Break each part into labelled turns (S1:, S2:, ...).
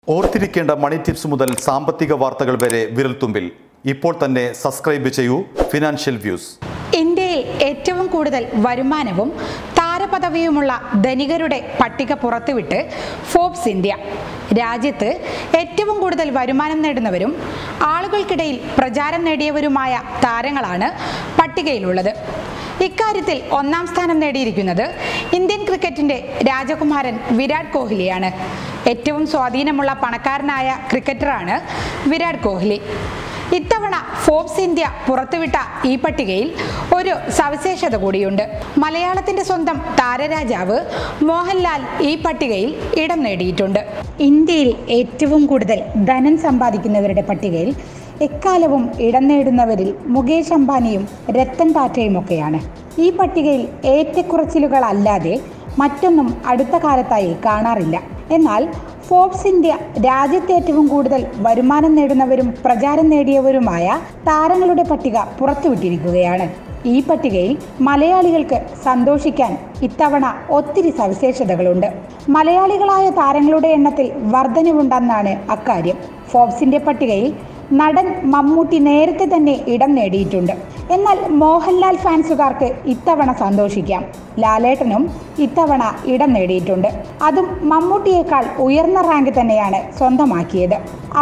S1: ഓർത്തിരിക്കേണ്ട മണി ടിപ്സ് മുതൽ സാമ്പത്തിക വാർത്തകൾ വരെ വിരൽത്തുമ്പിൽ. ഇപ്പോൾ തന്നെ സബ്സ്ക്രൈബ് ചെയ്യൂ ഫിനാൻഷ്യൽ വ്യൂസ്.
S2: ഇന്ത്യയിൽ ഏറ്റവും കൂടുതൽ വരുമാനവും താരപദവിയുമുള്ള ധനികരുടെ പട്ടിക പുറത്തുവിട്ട് ഫോബ്സ് ഇന്ത്യ. രാജ്യത്ത് ഏറ്റവും കൂടുതൽ വരുമാനം നേടുന്നവരും ആളുകൾക്കിടയിൽ പ്രചാരം നേടിയവരുമായ താരങ്ങളാണ് പട്ടികയിലുള്ളത്. ഇക്കാര്യത്തിൽ ഒന്നാം സ്ഥാനം നേടിയിരിക്കുന്നത് ഇന്ത്യൻ ക്രിക്കറ്റിന്റെ രാജകുമാരൻ വിരാട് കോഹ്ലിയാണ്. ഏറ്റവും സ്വാധീനമുള്ള പണക്കാരനായ ക്രിക്കറ്ററാണ് വിരാട് കോഹ്ലി. ഇത്തവണ ഫോബ്സ് ഇന്ത്യ പുറത്തുവിട്ട ഈ പട്ടികയിൽ ഒരു സവിശേഷത കൂടിയുണ്ട്. മലയാളത്തിന്റെ സ്വന്തം താരരാജാവ് മോഹൻലാൽ ഈ പട്ടികയിൽ ഇടം നേടിയിട്ടുണ്ട്. ഇന്ത്യയിൽ ഏറ്റവും കൂടുതൽ ധനം സമ്പാദിക്കുന്നവരുടെ പട്ടികയിൽ എക്കാലവും ഇടം നേടുന്നവരിൽ മുകേഷ് അംബാനിയും രത്തൻ ടാറ്റയുമൊക്കെയാണ്. ഈ പട്ടികയിൽ ഏറ്റക്കുറച്ചിലുകളല്ലാതെ മറ്റൊന്നും അടുത്ത കാലത്തായി കാണാറില്ല. എന്നാൽ ഫോബ്സ് ഇന്ത്യ രാജ്യത്തെ ഏറ്റവും കൂടുതൽ വരുമാനം നേടുന്നവരും പ്രചാരം നേടിയവരുമായ താരങ്ങളുടെ പട്ടിക പുറത്തുവിട്ടിരിക്കുകയാണ്. ഈ പട്ടികയിൽ മലയാളികൾക്ക് സന്തോഷിക്കാൻ ഇത്തവണ ഒത്തിരി സവിശേഷതകളുണ്ട്. മലയാളികളായ താരങ്ങളുടെ എണ്ണത്തിൽ വർധനവുണ്ടെന്നാണ് അക്കാര്യം. ഫോബ്സിന്റെ പട്ടികയിൽ നടൻ മമ്മൂട്ടി നേരത്തെ തന്നെ ഇടം നേടിയിട്ടുണ്ട്. എന്നാൽ മോഹൻലാൽ ഫാൻസുകാർക്ക് ഇത്തവണ സന്തോഷിക്കാം. ലാലേട്ടനും ഇത്തവണ ഇടം നേടിയിട്ടുണ്ട്. അതും മമ്മൂട്ടിയേക്കാൾ ഉയർന്ന റാങ്ക് തന്നെയാണ് സ്വന്തമാക്കിയത്.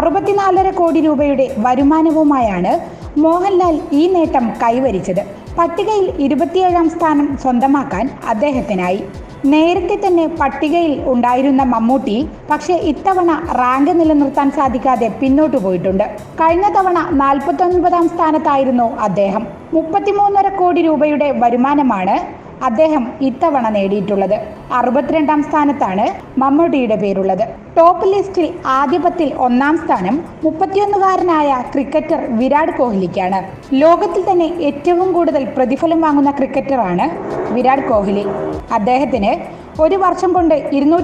S2: 64.5 കോടി രൂപയുടെ വരുമാനവുമായാണ് മോഹൻലാൽ ഈ നേട്ടം കൈവരിച്ചത്. പട്ടികയിൽ 27ാം സ്ഥാനം സ്വന്തമാക്കാൻ അദ്ദേഹത്തിനായി. നേരത്തെ തന്നെ പട്ടികയിൽ ഉണ്ടായിരുന്ന മമ്മൂട്ടി പക്ഷേ ഇത്തവണ റാങ്ക് നിലനിർത്താൻ സാധിക്കാതെ പിന്നോട്ടു പോയിട്ടുണ്ട്. കഴിഞ്ഞ തവണ 49ാം സ്ഥാനത്തായിരുന്നു അദ്ദേഹം. 33.5 കോടി രൂപയുടെ വരുമാനമാണ് അദ്ദേഹം ഇത്തവണ നേടിയിട്ടുള്ളത്. 62ാം സ്ഥാനത്താണ് മമ്മൂട്ടിയുടെ പേരുള്ളത്. ടോപ്പ് ലിസ്റ്റിൽ ആദ്യ 10ൽ ഒന്നാം സ്ഥാനം 31കാരനായ ക്രിക്കറ്റർ വിരാട് കോഹ്ലിക്കാണ്. ലോകത്തിൽ തന്നെ ഏറ്റവും കൂടുതൽ പ്രതിഫലം വാങ്ങുന്ന ക്രിക്കറ്ററാണ് വിരാട് കോഹ്ലി. അദ്ദേഹത്തിന് ഒരു വർഷം കൊണ്ട്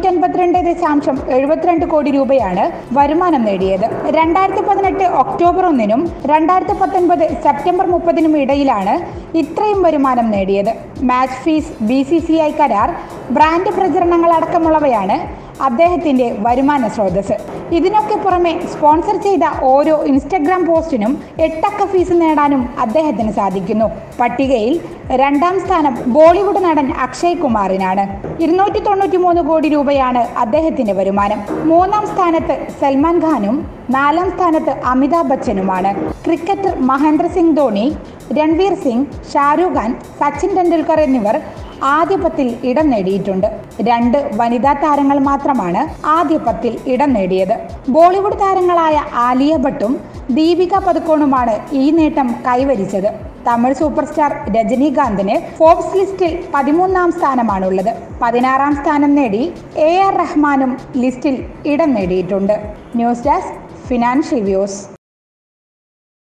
S2: 252.72 കോടി രൂപയാണ് വരുമാനം നേടിയത്. 2018 ഒക്ടോബർ 1-നും 2019 സെപ്റ്റംബർ 30-നും ഇടയിലാണ് ഇത്രയും വരുമാനം നേടിയത്. മാച്ച് ഫീസ്, BCCI കരാർ, ബ്രാൻഡ് പ്രചരണങ്ങൾ അടക്കമുള്ളവയാണ് അദ്ദേഹത്തിന്റെ വരുമാന സ്രോതസ്. ഇതിനൊക്കെ പുറമെ സ്പോൺസർ ചെയ്ത ഓരോ ഇൻസ്റ്റഗ്രാം പോസ്റ്റിനും 8 അക്ക ഫീസ് നേടാനും അദ്ദേഹത്തിന് സാധിക്കുന്നു. പട്ടികയിൽ 2ാം സ്ഥാനം ബോളിവുഡ് നടൻ അക്ഷയ് കുമാറിനാണ്. 293 കോടി രൂപയാണ് അദ്ദേഹത്തിന്റെ വരുമാനം. 3ാം സ്ഥാനത്ത് സൽമാൻ ഖാനും 4ാം സ്ഥാനത്ത് അമിതാഭ് ബച്ചനുമാണ്. ക്രിക്കറ്റർ മഹേന്ദ്ര സിംഗ് ധോണി, രൺവീർ സിംഗ്, ഷാരൂഖ് ഖാൻ, സച്ചിൻ ടെണ്ടുൽക്കർ എന്നിവർ ആദ്യ 10ൽ ഇടം നേടിയിട്ടുണ്ട്. 2 വനിതാ താരങ്ങൾ മാത്രമാണ് ആദ്യ 10ൽ ഇടം നേടിയത്. ബോളിവുഡ് താരങ്ങളായ ആലിയ ഭട്ടും ദീപിക പദുക്കോണുമാണ് ഈ നേട്ടം കൈവരിച്ചത്. തമിഴ് സൂപ്പർ സ്റ്റാർ രജനീകാന്തിന് ഫോബ്സ് ലിസ്റ്റിൽ 13ാം സ്ഥാനമാണുള്ളത്. 16ാം സ്ഥാനം നേടി AR റഹ്മാനും ലിസ്റ്റിൽ ഇടം നേടിയിട്ടുണ്ട്. News desk financial views.